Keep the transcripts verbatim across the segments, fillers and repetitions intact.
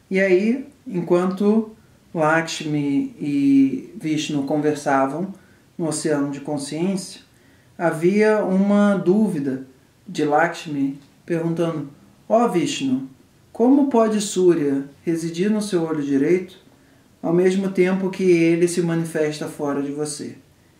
E aí, enquanto Lakshmi e Vishnu conversavam no oceano de consciência, havia uma dúvida de Lakshmi perguntando: ó Vishnu, como pode Surya residir no seu olho direito ao mesmo tempo que ele se manifesta fora de você?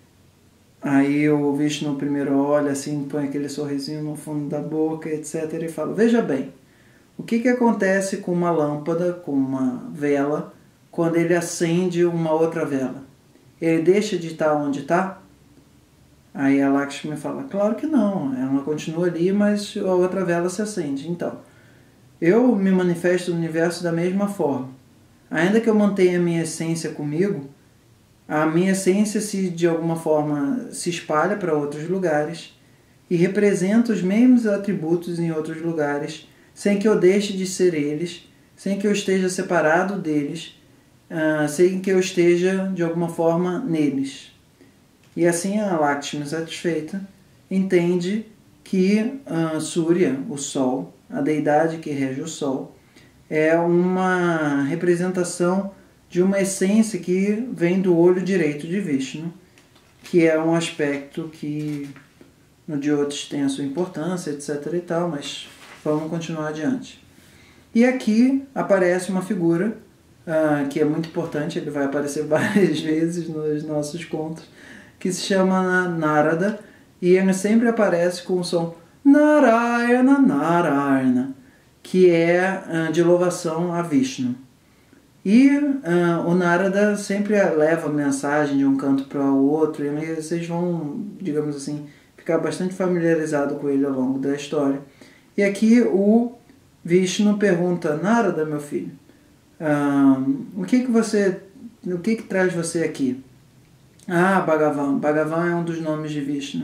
Aí o Vishnu primeiro olha assim, põe aquele sorrisinho no fundo da boca, etcétera e fala: veja bem, o que, que acontece com uma lâmpada, com uma vela, quando ele acende uma outra vela? Ele deixa de estar onde está? Aí a Lakshmi fala: claro que não, ela continua ali, mas a outra vela se acende. Então, eu me manifesto no universo da mesma forma. Ainda que eu mantenha a minha essência comigo, a minha essência se de alguma forma se espalha para outros lugares e representa os mesmos atributos em outros lugares, sem que eu deixe de ser eles, sem que eu esteja separado deles, uh, sem que eu esteja de alguma forma neles. E assim a Lakshmi, satisfeita, entende que uh, Surya, o Sol, a deidade que rege o Sol, é uma representação de uma essência que vem do olho direito de Vishnu, que é um aspecto que no Jyotish tem a sua importância, etc e tal, mas vamos continuar adiante. E aqui aparece uma figura uh, que é muito importante, ele vai aparecer várias vezes nos nossos contos, que se chama Narada, e ele sempre aparece com o som Narayana, Narayana, que é uh, de louvação a Vishnu. E uh, o Narada sempre leva a mensagem de um canto para o outro, e vocês vão, digamos assim, ficar bastante familiarizados com ele ao longo da história. E aqui o Vishnu pergunta: Narada, meu filho, uh, o que que você, o que que traz você aqui? Ah, Bhagavan. Bhagavan é um dos nomes de Vishnu.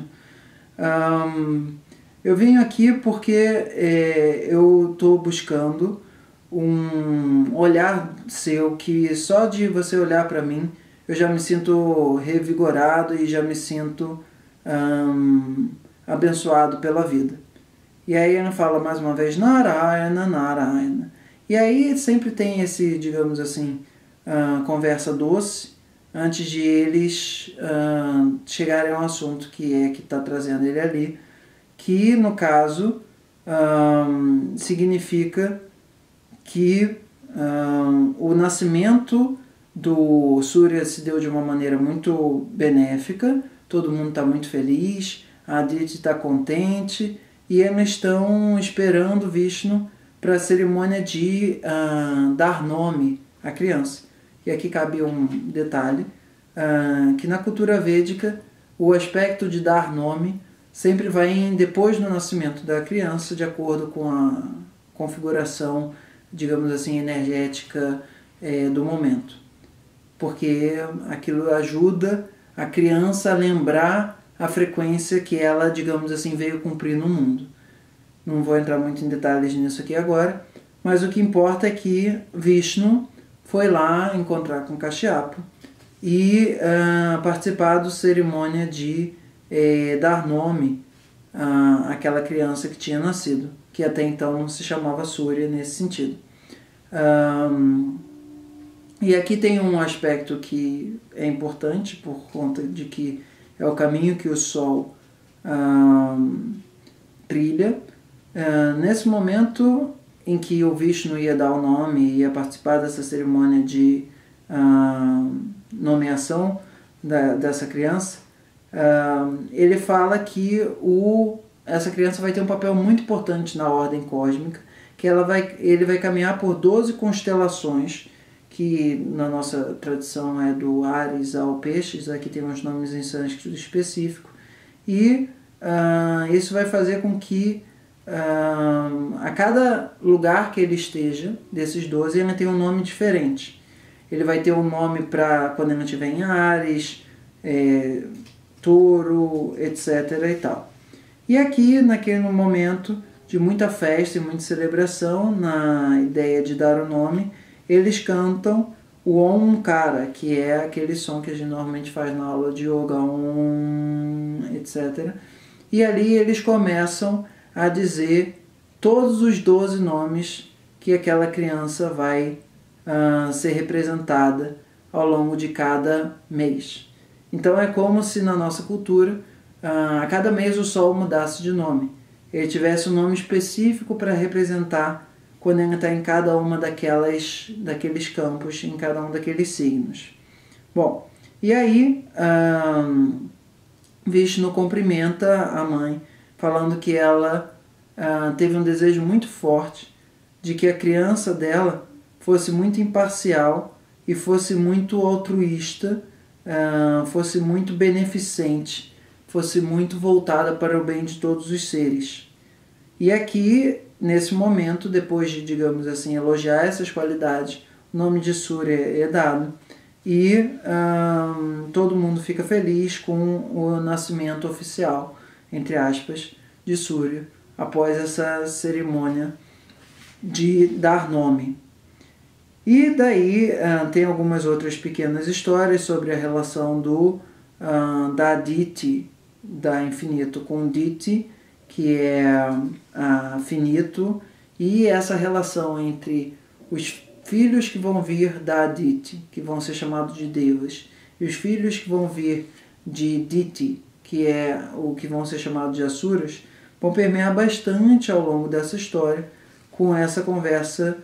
Um, eu vim aqui porque é, eu estou buscando um olhar seu que só de você olhar para mim eu já me sinto revigorado e já me sinto um, abençoado pela vida. E aí ele fala mais uma vez Narayana, Narayana. E aí sempre tem esse, digamos assim, uh, conversa doce antes de eles uh, chegarem ao assunto que é que está trazendo ele ali, que no caso um, significa que um, o nascimento do Surya se deu de uma maneira muito benéfica, todo mundo está muito feliz, a Aditi está contente, e eles estão esperando Vishnu para a cerimônia de uh, dar nome à criança. E aqui cabe um detalhe, uh, que na cultura védica o aspecto de dar nome sempre vai depois do nascimento da criança, de acordo com a configuração, digamos assim, energética é, do momento. Porque aquilo ajuda a criança a lembrar a frequência que ela, digamos assim, veio cumprir no mundo. Não vou entrar muito em detalhes nisso aqui agora, mas o que importa é que Vishnu foi lá encontrar com Kashyapa e uh, participar da cerimônia de eh, dar nome uh, àquela criança que tinha nascido, que até então se chamava Surya nesse sentido. Um, e aqui tem um aspecto que é importante por conta de que é o caminho que o Sol um, trilha. Uh, nesse momento em que o Vishnu ia dar o nome e ia participar dessa cerimônia de uh, nomeação da, dessa criança, uh, ele fala que o, essa criança vai ter um papel muito importante na ordem cósmica, que ela vai, ele vai caminhar por doze constelações, que na nossa tradição é do Ares ao Peixes, aqui tem uns nomes em sânscrito específicos, e uh, isso vai fazer com que Uh, a cada lugar que ele esteja, desses doze, ele tem um nome diferente. Ele vai ter um nome para quando ele estiver em Ares, é, Touro, etc e tal. E aqui, naquele momento de muita festa e muita celebração, na ideia de dar o nome, eles cantam o Omkara, que é aquele som que a gente normalmente faz na aula de yoga, Om, etcétera. E ali eles começam a dizer todos os doze nomes que aquela criança vai uh, ser representada ao longo de cada mês. Então é como se na nossa cultura, uh, a cada mês o Sol mudasse de nome. Ele tivesse um nome específico para representar quando ele está em cada uma daquelas, daqueles campos, em cada um daqueles signos. Bom, e aí um, Vishnu cumprimenta a mãe, falando que ela uh, teve um desejo muito forte de que a criança dela fosse muito imparcial e fosse muito altruísta, uh, fosse muito beneficente, fosse muito voltada para o bem de todos os seres. E aqui, nesse momento, depois de, digamos assim, elogiar essas qualidades, o nome de Surya é dado e hum, todo mundo fica feliz com o nascimento oficial, entre aspas, de Surya, após essa cerimônia de dar nome. E daí hum, tem algumas outras pequenas histórias sobre a relação do, hum, da Aditi, da infinito, com Diti, que é uh, finito, e essa relação entre os filhos que vão vir da Aditi, que vão ser chamados de devas, e os filhos que vão vir de Diti, que é o que vão ser chamados de asuras, vão permear bastante ao longo dessa história, com essa conversa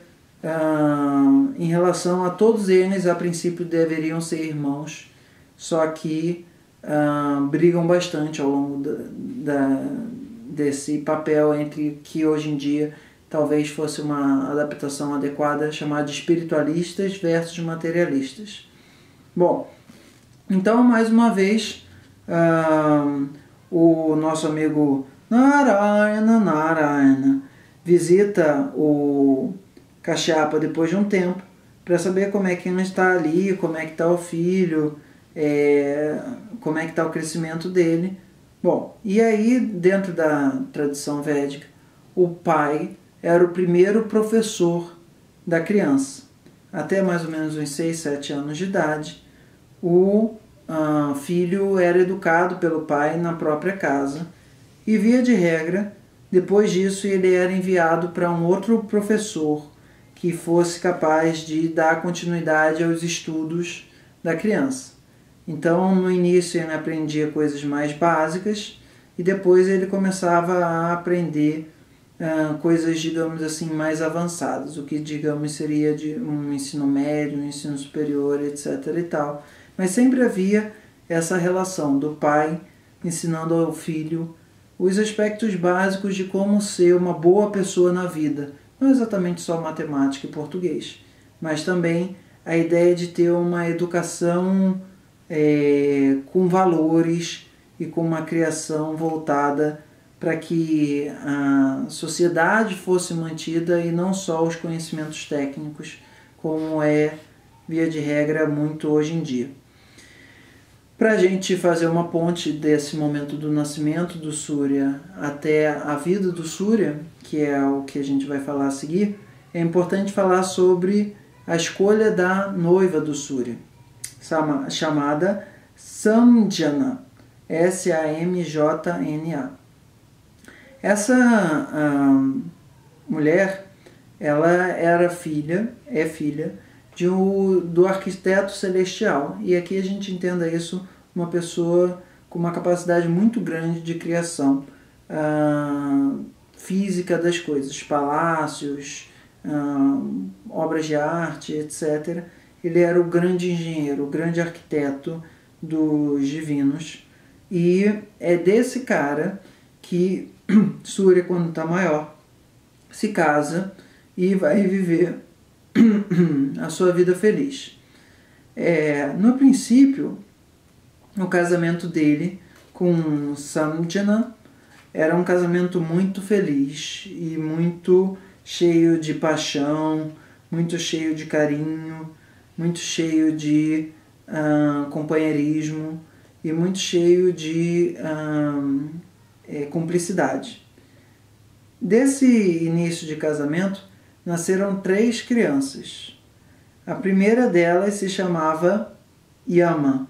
uh, em relação a todos eles, a princípio deveriam ser irmãos, só que uh, brigam bastante ao longo da, da desse papel entre que hoje em dia talvez fosse uma adaptação adequada, chamada de espiritualistas versus materialistas. Bom, então mais uma vez uh, o nosso amigo Narayana Narayana visita o Kashyapa depois de um tempo para saber como é que ele está ali, como é que está o filho, é, como é que está o crescimento dele. Bom, e aí dentro da tradição védica, o pai era o primeiro professor da criança. Até mais ou menos uns seis, sete anos de idade, o uh, filho era educado pelo pai na própria casa e, via de regra, depois disso ele era enviado para um outro professor que fosse capaz de dar continuidade aos estudos da criança. Então, no início ele aprendia coisas mais básicas e depois ele começava a aprender uh, coisas, digamos assim, mais avançadas, o que, digamos, seria de um ensino médio, um ensino superior, etc e tal. Mas sempre havia essa relação do pai ensinando ao filho os aspectos básicos de como ser uma boa pessoa na vida. Não exatamente só matemática e português, mas também a ideia de ter uma educação É, com valores e com uma criação voltada para que a sociedade fosse mantida e não só os conhecimentos técnicos, como é, via de regra, muito hoje em dia. Para a gente fazer uma ponte desse momento do nascimento do Surya até a vida do Surya, que é o que a gente vai falar a seguir, é importante falar sobre a escolha da noiva do Surya, chamada Samjana, S A M J N A. Essa uh, mulher, ela era filha, é filha, de um, do arquiteto celestial. E aqui a gente entenda isso, uma pessoa com uma capacidade muito grande de criação uh, física das coisas, palácios, uh, obras de arte, etcétera. Ele era o grande engenheiro, o grande arquiteto dos divinos. E é desse cara que Surya, quando está maior, se casa e vai viver a sua vida feliz. É, no princípio, o casamento dele com Samjana era um casamento muito feliz e muito cheio de paixão, muito cheio de carinho, muito cheio de uh, companheirismo e muito cheio de uh, é, cumplicidade. Desse início de casamento, nasceram três crianças. A primeira delas se chamava Yama.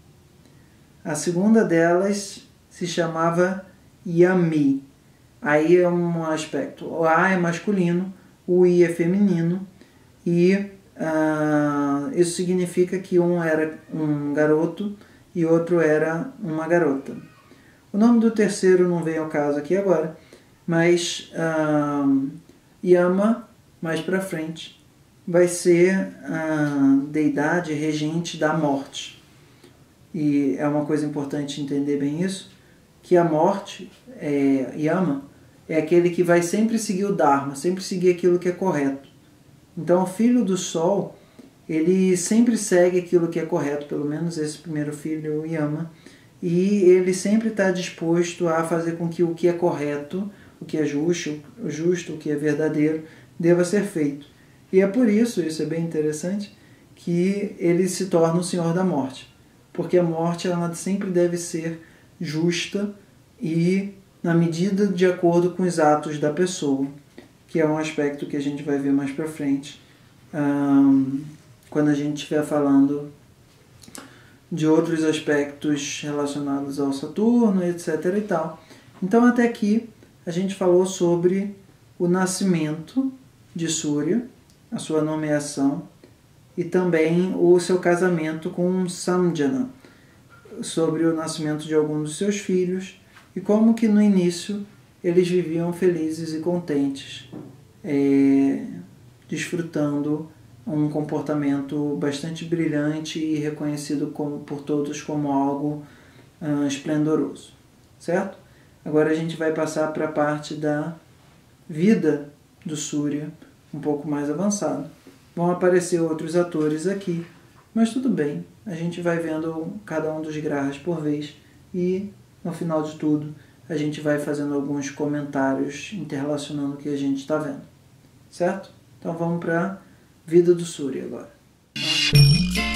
A segunda delas se chamava Yami. Aí é um aspecto. O A é masculino, o I é feminino e uh, isso significa que um era um garoto e outro era uma garota. O nome do terceiro não vem ao caso aqui agora, mas uh, Yama, mais para frente, vai ser a deidade regente da morte. E é uma coisa importante entender bem isso, que a morte, é, Yama, é aquele que vai sempre seguir o Dharma, sempre seguir aquilo que é correto. Então o filho do Sol, ele sempre segue aquilo que é correto, pelo menos esse primeiro filho, Yama, e ele sempre está disposto a fazer com que o que é correto, o que é justo, o justo, o que é verdadeiro, deva ser feito. E é por isso, isso é bem interessante, que ele se torna o Senhor da Morte. Porque a morte ela sempre deve ser justa e na medida de acordo com os atos da pessoa, que é um aspecto que a gente vai ver mais para frente, um, quando a gente estiver falando de outros aspectos relacionados ao Saturno, etc e tal. Então até aqui a gente falou sobre o nascimento de Surya, a sua nomeação, e também o seu casamento com Samjana, sobre o nascimento de alguns dos seus filhos, e como que no início eles viviam felizes e contentes, é, desfrutando um comportamento bastante brilhante e reconhecido como, por todos como algo uh, esplendoroso, certo? Agora a gente vai passar para a parte da vida do Surya, um pouco mais avançado. Vão aparecer outros atores aqui, mas tudo bem, a gente vai vendo cada um dos grahas por vez e, no final de tudo, a gente vai fazendo alguns comentários interrelacionando o que a gente está vendo, certo? Então vamos para a vida do Surya agora.